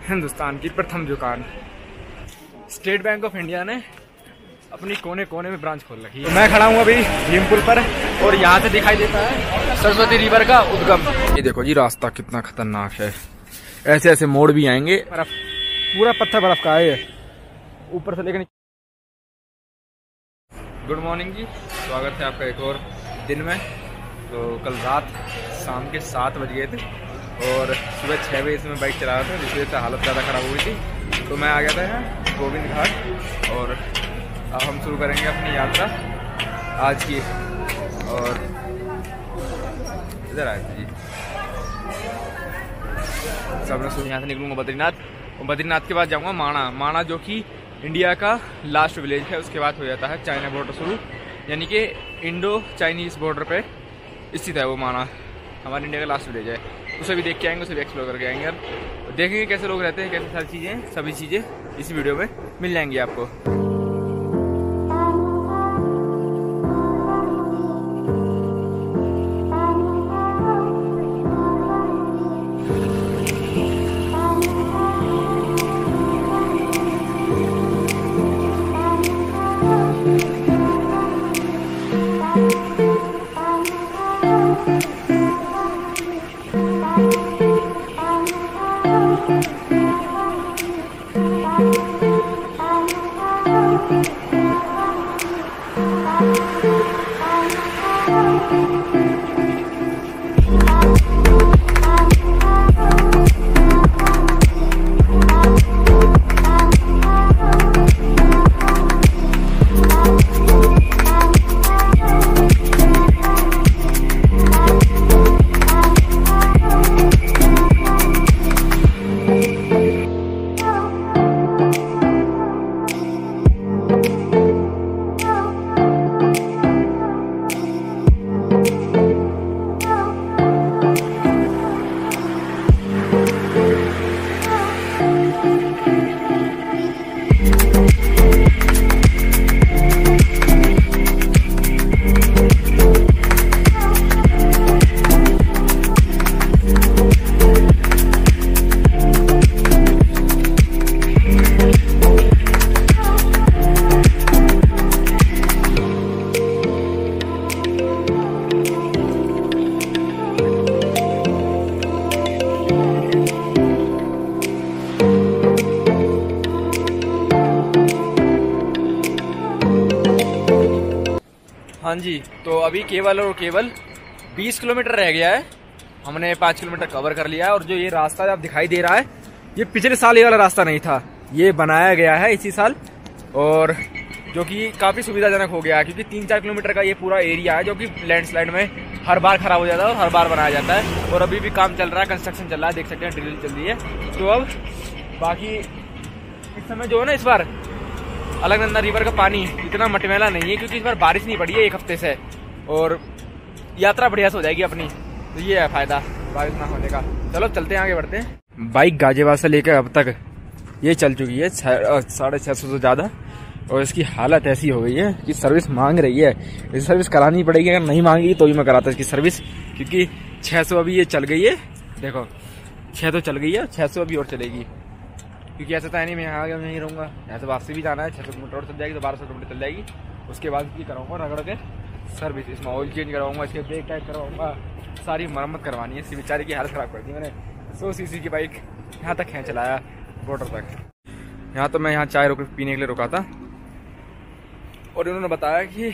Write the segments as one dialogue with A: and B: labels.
A: हिंदुस्तान की प्रथम दुकान स्टेट बैंक ऑफ इंडिया ने अपनी कोने कोने में ब्रांच खोल रखी है। तो मैं खड़ा हूँ अभी भीमपुल पर और यहाँ से दिखाई देता है सरस्वती रिवर का उद्गम। ये देखो जी रास्ता कितना खतरनाक है, ऐसे ऐसे मोड़ भी आएंगे। बर्फ पूरा पत्थर बर्फ का है ऊपर से लेकर। गुड मॉर्निंग जी, स्वागत है आपका एक और दिन में। तो कल रात शाम के 7 बज गए थे और सुबह 6 बजे से मैं बाइक चला रहा था, जिसकी वजह से हालत ज़्यादा ख़राब हो गई थी। तो मैं आ गया था यहाँ गोविंद घाट और अब हम शुरू करेंगे अपनी यात्रा आज की। और इधर आए थे जी, सब मैं यहाँ से निकलूँगा बद्रीनाथ और बद्रीनाथ के बाद जाऊँगा माणा। माणा जो कि इंडिया का लास्ट विलेज है, उसके बाद हो जाता है चाइना बॉर्डर शुरू, यानी कि इंडो चाइनीज़ बॉर्डर पे स्थित है वो माणा। हमारे इंडिया का लास्ट विलेज है, उसे भी देख के आएंगे, उसे भी एक्सप्लोर करके आएंगे और देखेंगे कैसे लोग रहते हैं, कैसे सारी चीज़ें, सभी चीज़ें इस वीडियो में मिल जाएंगी आपको। हाँ जी, तो अभी केवल और केवल 20 किलोमीटर रह गया है। हमने 5 किलोमीटर कवर कर लिया है और जो ये रास्ता आप दिखाई दे रहा है, ये पिछले साल ये वाला रास्ता नहीं था, ये बनाया गया है इसी साल और जो कि काफ़ी सुविधाजनक हो गया है, क्योंकि 3-4 किलोमीटर का ये पूरा एरिया है जो कि लैंडस्लाइड में हर बार खराब हो जाता है और हर बार बनाया जाता है। और अभी भी काम चल रहा है, कंस्ट्रक्शन चल रहा है, देख सकते हैं ड्रिल चल रही है। तो अब बाकी इस समय जो है ना, इस बार अलकनंदा रिवर का पानी इतना मटमैला नहीं है, क्योंकि इस बार बारिश नहीं पड़ी है 1 हफ्ते से और यात्रा बढ़िया से हो जाएगी अपनी। तो ये है फायदा बारिश ना होने का। चलो चलते हैं, आगे बढ़ते हैं। बाइक गाजियाबाद से लेकर अब तक ये चल चुकी है 650 से ज़्यादा और इसकी हालत ऐसी हो गई है कि सर्विस मांग रही है। इस सर्विस करानी पड़ेगी, अगर नहीं मांगी तो भी मैं कराता इसकी सर्विस, क्योंकि 600 अभी ये चल गई है। देखो 6 तो चल गई है, 600 अभी और चलेगी, क्योंकि ऐसा तो है नहीं मैं यहाँ आ गया यहीं रहूँगा। यहाँ से वापसी भी जाना है, 600 किलोमीटर और चल जाएगी तो 1200 किलोमीटर चल जाएगी। उसके बाद ये कराऊंगा रगड़ के सर्विस, इसमें ऑयल चेंज कराऊंगा, इसके ब्रेक टाइट करवाऊंगा, सारी मरम्मत करवानी है। इसकी बेचारे की हालत ख़राब कर दी मैंने। 100 सीसी की बाइक यहाँ तक खींच चलाया बॉर्डर तक। यहाँ तो मैं यहाँ चाय पीने के लिए रुका था और इन्होंने बताया कि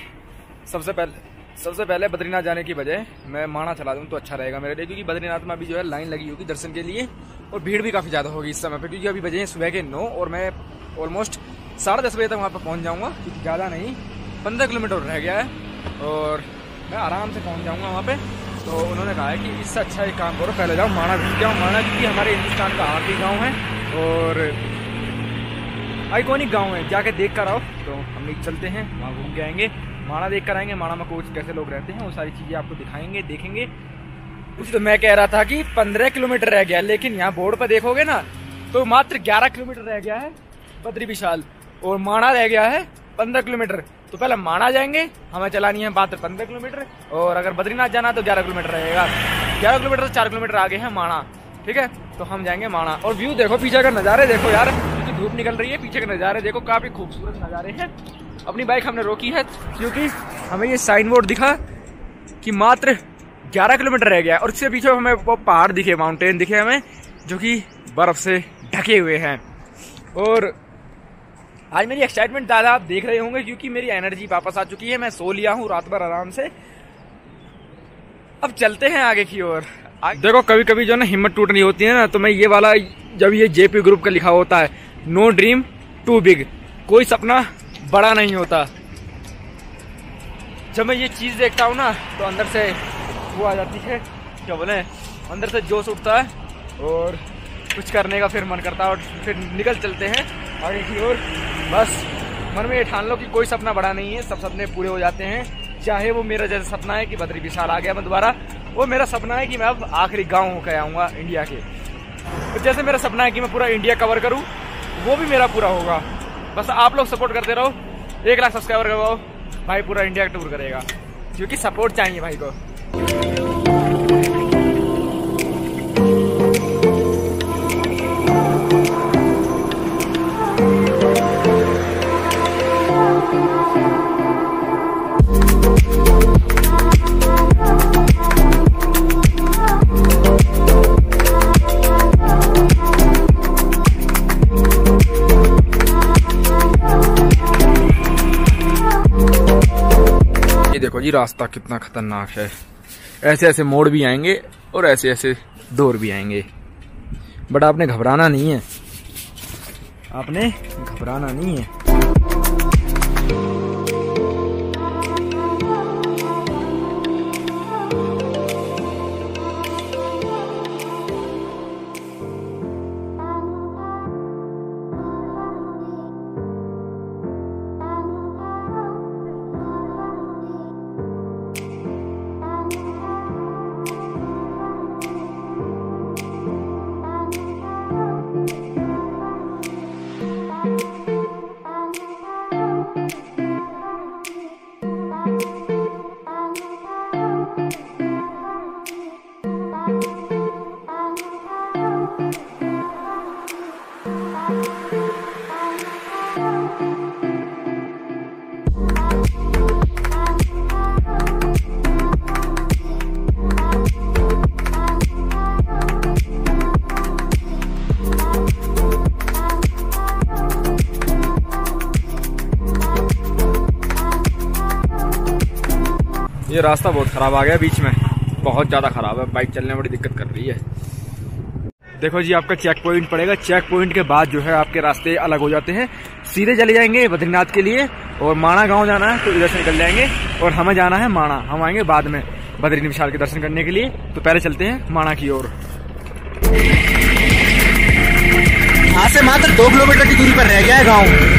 A: सबसे पहले बद्रीनाथ जाने की बजाय मैं माणा चला दूँ तो अच्छा रहेगा मेरे लिए, क्योंकि बद्रीनाथ में अभी जो है लाइन लगी होगी दर्शन के लिए और भीड़ भी काफ़ी ज़्यादा होगी इस समय पे, क्योंकि अभी बजे हैं सुबह के 9 और मैं ऑलमोस्ट 10:30 बजे तक वहाँ पर पहुँच जाऊँगा, क्योंकि ज़्यादा नहीं 15 किलोमीटर रह गया है और मैं आराम से पहुँच जाऊँगा वहाँ पे। तो उन्होंने कहा है कि इससे अच्छा एक काम करो, पहले जाओ माणा घूम जाओ। माणा क्योंकि हमारे हिंदुस्तान का आखिरी गाँव है और आइकॉनिक गाँव है, जाके देख कर आओ। तो हम लोग चलते हैं वहाँ घूम के आएंगे, माणा देख कर आएंगे। माणा में कोच कैसे लोग रहते हैं वो सारी चीज़ें आपको दिखाएंगे, देखेंगे। तो मैं कह रहा था कि 15 किलोमीटर रह गया, लेकिन यहाँ बोर्ड पर देखोगे ना तो मात्र 11 किलोमीटर रह गया है बद्री विशाल और माणा रह गया है 15 किलोमीटर। तो पहले माणा जाएंगे, हमें चलानी है मात्र 15 किलोमीटर और अगर बद्रीनाथ जाना है तो 11 किलोमीटर रहेगा। 11 किलोमीटर से 4 किलोमीटर आगे है माणा, ठीक है। तो हम जाएंगे माणा। और व्यू देखो, पीछे का नज़ारे देखो यार, क्योंकि धूप निकल रही है, पीछे के नज़ारे देखो, काफ़ी खूबसूरत नज़ारे हैं। अपनी बाइक हमने रोकी है क्योंकि हमें ये साइन बोर्ड दिखा कि मात्र 11 किलोमीटर रह गया है, और इससे पीछे हमें वो पहाड़ दिखे, माउंटेन दिखे हमें, जो कि बर्फ़ से ढके हुए हैं। और आज मेरी एक्साइटमेंट ज़्यादा आप देख रहे होंगे क्योंकि मेरी एनर्जी वापस आ चुकी है। मैं सो लिया हूँ रात भर आराम से। अब चलते हैं आगे की ओर। देखो कभी कभी जो ना हिम्मत टूटनी होती है ना, तो मैं ये वाला, जब ये जेपी ग्रुप का लिखा होता है नो ड्रीम टू बिग, कोई सपना बड़ा नहीं होता, जब मैं ये चीज़ देखता हूँ ना तो अंदर से वो आ जाती है, क्या बोले, अंदर से जोश उठता है और कुछ करने का फिर मन करता है, और फिर निकल चलते हैं आगे की ओर। बस मन में ये ठान लो कि कोई सपना बड़ा नहीं है, सब सपने पूरे हो जाते हैं। चाहे वो मेरा जैसा सपना है कि बद्री विशाल आ गया मैं दोबारा, वो मेरा सपना है कि मैं अब आखिरी गाँव होकर आऊँगा इंडिया के। तो जैसे मेरा सपना है कि मैं पूरा इंडिया कवर करूँ, वो भी मेरा पूरा होगा। बस आप लोग सपोर्ट करते रहो, 1 लाख सब्सक्राइबर करवाओ, भाई पूरा इंडिया टूर करेगा, क्योंकि सपोर्ट चाहिए भाई को। देखो जी रास्ता कितना खतरनाक है, ऐसे ऐसे मोड़ भी आएंगे और ऐसे ऐसे डोर भी आएंगे, बट आपने घबराना नहीं है, आपने घबराना नहीं है। ये रास्ता बहुत ख़राब आ गया बीच में, बहुत ज़्यादा ख़राब है, बाइक चलने में बड़ी दिक्कत कर रही है। देखो जी आपका चेक पॉइंट पड़ेगा, चेक पॉइंट के बाद जो है आपके रास्ते अलग हो जाते हैं, सीधे चले जाएंगे बद्रीनाथ के लिए, और माणा गांव जाना है तो इधर से निकल जाएंगे, और हमें जाना है माणा, हम आएंगे बाद में बद्री विशाल के दर्शन करने के लिए। तो पहले चलते हैं माणा की ओर। यहाँ से मात्र 2 किलोमीटर की दूरी पर रह गया है गाँव।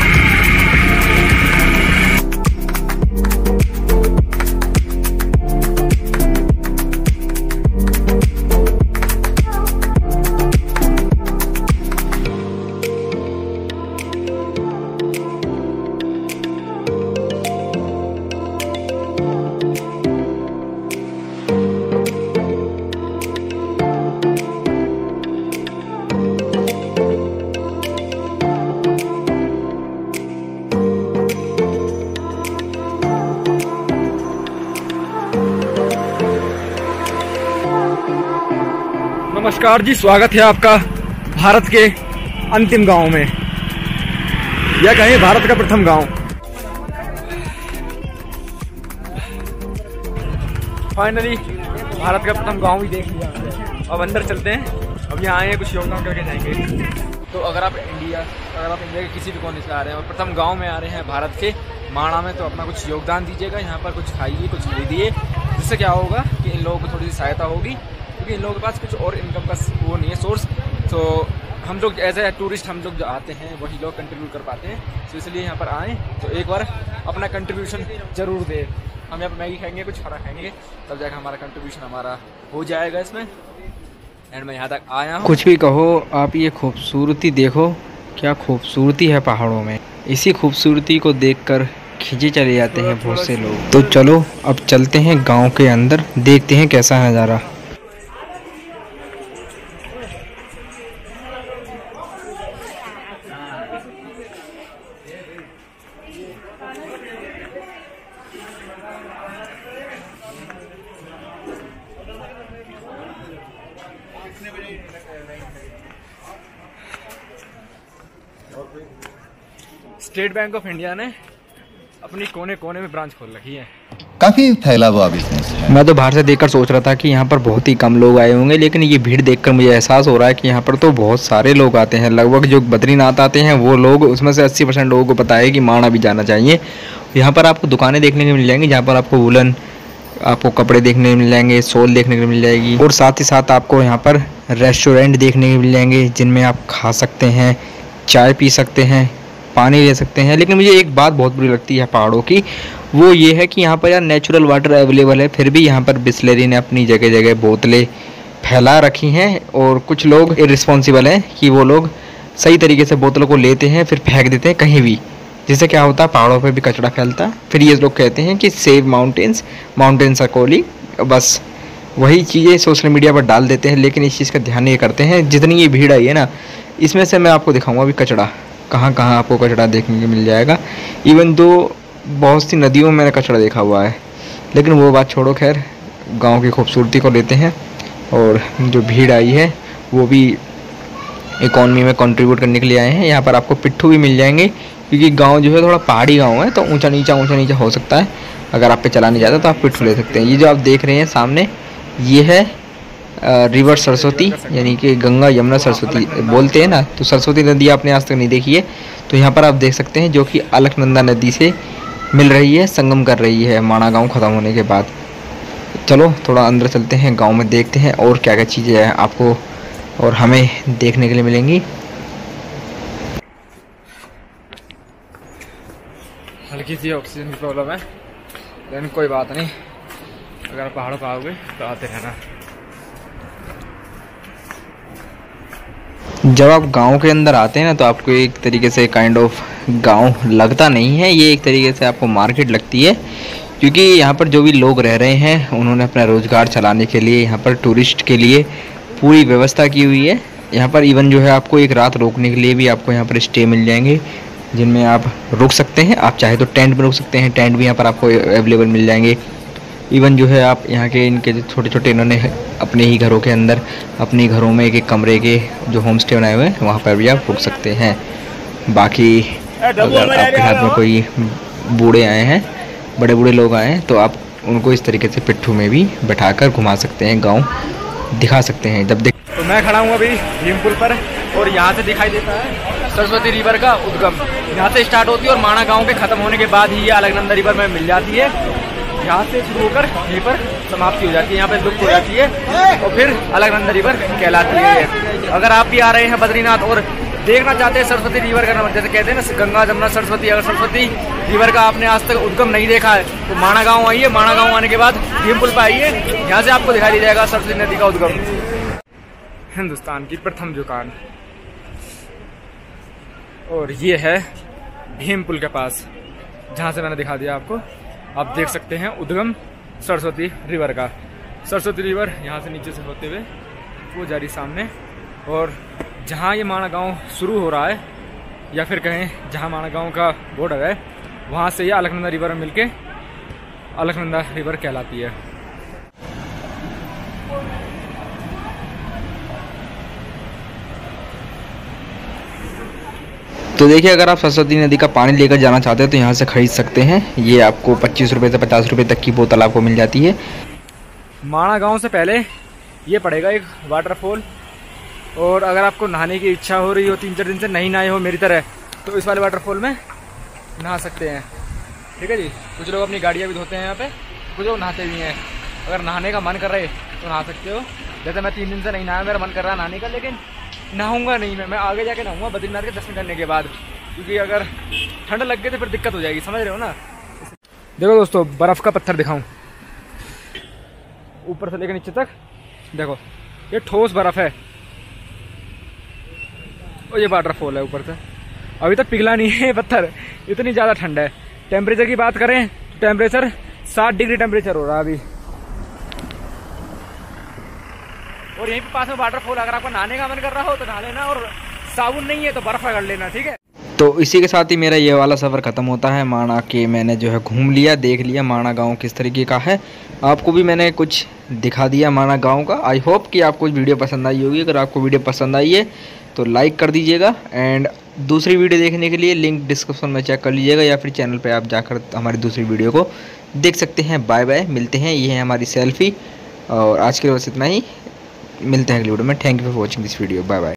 A: नमस्कार जी, स्वागत है आपका भारत के अंतिम गांव में, या कहें भारत का प्रथम गांव। फाइनली भारत का प्रथम गांव भी देख लिया। अब अंदर चलते हैं, अब यहाँ आए कुछ योगदान करके जाएंगे। तो अगर आप इंडिया के किसी भी कोने से आ रहे हैं और प्रथम गांव में आ रहे हैं भारत के माणा में, तो अपना कुछ योगदान दीजिएगा। यहाँ पर कुछ खाइए, कुछ खरीदिए, जिससे क्या होगा कि इन लोगों को थोड़ी सी सहायता होगी, क्योंकि इन लोगों के पास कुछ और इनकम का वो नहीं है सोर्स। तो हम लोग एज ए टूरिस्ट हम लोग जो आते हैं वही लोग कंट्रीब्यूट कर पाते हैं, तो इसलिए यहाँ पर आएँ तो एक बार अपना कंट्रीब्यूशन जरूर दें। हम यहाँ पर मैगी खाएंगे, कुछ खाना खाएंगे, तब जाकर हमारा कंट्रीब्यूशन हमारा हो जाएगा इसमें। एंड मैं यहाँ तक आया हूँ।
B: कुछ भी कहो आप, ये खूबसूरती देखो, क्या खूबसूरती है पहाड़ों में। इसी खूबसूरती को देखकर खींचे चले जाते हैं बहुत से लोग। तो चलो अब चलते हैं गांव के अंदर, देखते हैं कैसा है नज़ारा।
A: स्टेट बैंक ऑफ इंडिया ने अपनी कोने कोने में ब्रांच खोल रखी है।
C: काफी फैला हुआ बिजनेस है।
B: मैं तो बाहर से देखकर सोच रहा था कि यहाँ पर बहुत ही कम लोग आए होंगे, लेकिन ये भीड़ देखकर मुझे एहसास हो रहा है कि यहाँ पर तो बहुत सारे लोग आते हैं। लगभग जो बद्रीनाथ आते हैं वो लोग, उसमें से 80% लोगों को पता है कि माणा भी जाना चाहिए। यहाँ पर आपको दुकानें देखने को मिल जाएंगी, जहाँ पर आपको वुलन, आपको कपड़े देखने को मिल जाएंगे, शॉल देखने को मिल जाएगी, और साथ ही साथ आपको यहाँ पर रेस्टोरेंट देखने को मिल जाएंगे जिनमें आप खा सकते हैं, चाय पी सकते हैं, पानी ले सकते हैं। लेकिन मुझे एक बात बहुत बुरी लगती है पहाड़ों की, वो ये है कि यहाँ पर यार नेचुरल वाटर अवेलेबल है, फिर भी यहाँ पर बिस्लरी ने अपनी जगह जगह बोतलें फैला रखी हैं, और कुछ लोग इर्रिस्पॉन्सिबल हैं कि वो लोग सही तरीके से बोतलों को लेते हैं फिर फेंक देते हैं कहीं भी, जिससे क्या होता है पहाड़ों पर भी कचरा फैलता है। फिर ये लोग कहते हैं कि save mountains, mountains are calling, बस वही चीज़ें सोशल मीडिया पर डाल देते हैं, लेकिन इस चीज़ का ध्यान नहीं करते हैं। जितनी ये भीड़ आई है ना, इसमें से मैं आपको दिखाऊंगा अभी कचरा, कहाँ कहाँ आपको कचरा देखने को मिल जाएगा। इवन दो बहुत सी नदियों में मैंने कचरा देखा हुआ है, लेकिन वो बात छोड़ो, खैर गांव की खूबसूरती को लेते हैं। और जो भीड़ आई है वो भी इकॉनमी में कंट्रीब्यूट करने के लिए आए हैं। यहाँ पर आपको पिट्ठू भी मिल जाएंगे, क्योंकि गांव जो है थोड़ा पहाड़ी गांव है, तो ऊंचा नीचा हो सकता है। अगर आप पे चला नहीं जाता तो आप पिट्ठू ले सकते हैं। ये जो आप देख रहे हैं सामने, ये है रिवर सरस्वती, यानी कि गंगा यमुना सरस्वती बोलते हैं ना, तो सरस्वती नदी आपने आज तक नहीं देखी है, तो यहाँ पर आप देख सकते हैं, जो कि अलकनंदा नदी से मिल रही है, संगम कर रही है माणा गांव ख़त्म होने के बाद। चलो थोड़ा अंदर चलते हैं, गांव में देखते हैं और क्या क्या चीज़ें हैं आपको और हमें देखने के लिए मिलेंगी।
A: हल्की सी ऑक्सीजन की प्रॉब्लम है, लेकिन कोई बात नहीं, अगर पहाड़ों पर आओगे तो आते रहना।
B: जब आप गांव के अंदर आते हैं ना, तो आपको एक तरीके से काइंड ऑफ गांव लगता नहीं है, ये एक तरीके से आपको मार्केट लगती है, क्योंकि यहाँ पर जो भी लोग रह रहे हैं उन्होंने अपना रोज़गार चलाने के लिए यहाँ पर टूरिस्ट के लिए पूरी व्यवस्था की हुई है। यहाँ पर इवन जो है आपको एक रात रुकने के लिए भी आपको यहाँ पर स्टे मिल जाएंगे, जिनमें आप रुक सकते हैं। आप चाहे तो टेंट में रुक सकते हैं, टेंट भी यहाँ पर आपको अवेलेबल मिल जाएंगे। इवन जो है आप यहाँ के इनके छोटे छोटे इन्होंने अपने ही घरों के अंदर, अपने घरों में एक कमरे के जो होम स्टे बनाए हुए हैं, वहाँ पर भी आप रुक सकते हैं। बाकी अगर आपके साथ में कोई बूढ़े आए हैं, बड़े बूढ़े लोग आए हैं, तो आप उनको इस तरीके से पिट्ठू में भी बैठाकर घुमा सकते हैं, गाँव दिखा सकते हैं। जब
A: तो मैं खड़ा हूँ अभी भीमपुल पर, और यहाँ से दिखाई देता है सरस्वती रिवर का उद्गम। यहाँ से स्टार्ट होती है और माणा गांव के खत्म होने के बाद ही ये अलकनंदा रिवर में मिल जाती है। यहाँ से शुरू होकर यहीं पर समाप्ति हो जाती है, यहाँ पे लुप्त हो जाती है और फिर अलकनंदा रिवर कहलाती है। अगर आप भी आ रहे हैं बद्रीनाथ और देखना चाहते हैं सरस्वती रिवर का, जैसे कहते हैं ना गंगा जमुना सरस्वती, अगर सरस्वती रिवर का आपने आज तक उद्गम नहीं देखा है तो माणा गाँव आइए। माणा गाँव आने के बाद भीमपुल पर आइए, यहाँ से आपको दिखाई दे जाएगा सरस्वती नदी का उद्गम। हिंदुस्तान की प्रथम दुकान, और ये है भीमपुल के पास, जहाँ से मैंने दिखा दिया आपको। आप देख सकते हैं उद्गम सरस्वती रिवर का। सरस्वती रिवर यहाँ से नीचे से होते हुए वो जा रही सामने, और जहाँ ये माणा गांव शुरू हो रहा है, या फिर कहें जहाँ माणा गांव का बॉर्डर है, वहाँ से ये अलकनंदा रिवर में मिलके अलकनंदा रिवर कहलाती है।
B: तो देखिए, अगर आप सरस्वती नदी का पानी लेकर जाना चाहते हैं तो यहाँ से खरीद सकते हैं। ये आपको 25 रुपये से 50 रुपये तक की बोतल आपको मिल जाती है।
A: माणा गांव से पहले ये पड़ेगा एक वाटरफॉल, और अगर आपको नहाने की इच्छा हो रही हो, 3-4 दिन से नहीं नहाए हो मेरी तरह, तो इस वाले वाटरफॉल में नहा सकते हैं। ठीक है जी। कुछ लोग अपनी गाड़ियाँ भी धोते हैं यहाँ पे, कुछ लोग नहाते भी हैं। अगर नहाने का मन कर रहे तो नहा सकते हो। जैसे मैं 3 दिन से नहीं नहाया, मेरा मन कर रहा है नहाने का, लेकिन नहाऊंगा नहीं मैं आगे जाके नहाऊंगा बद्रीनाथ के दर्शन करने के बाद, क्योंकि अगर ठंड लग गई तो फिर दिक्कत हो जाएगी, समझ रहे हो ना। देखो दोस्तों, बर्फ़ का पत्थर दिखाऊं, ऊपर से लेकर नीचे तक देखो, ये ठोस बर्फ़ है, और ये वाटरफॉल है ऊपर से। अभी तक पिघला नहीं है पत्थर, इतनी ज़्यादा ठंड है। टेम्परेचर की बात करें, टेम्परेचर 60 डिग्री टेम्परेचर हो रहा है अभी। और यहीं पे पास में वाटरफॉल, अगर आपको नहाने का मन कर रहा हो तो नहा लेना, और साबुन नहीं है तो बर्फ कर लेना। ठीक है।
B: तो इसी के साथ ही मेरा ये वाला सफ़र ख़त्म होता है। माणा के मैंने जो है घूम लिया, देख लिया माणा गांव किस तरीके का है। आपको भी मैंने कुछ दिखा दिया माणा गांव का। आई होप कि आपको वीडियो पसंद आई होगी। अगर आपको वीडियो पसंद आई है तो लाइक कर दीजिएगा, एंड दूसरी वीडियो देखने के लिए लिंक डिस्क्रिप्शन में चेक कर लीजिएगा या फिर चैनल पे आप जाकर हमारी दूसरी वीडियो को देख सकते हैं। बाय बाय, मिलते हैं। ये है हमारी सेल्फी और आज के लिए बस इतना ही। मिलते हैं अगली वीडियो में। Thank you for watching this video. Bye bye.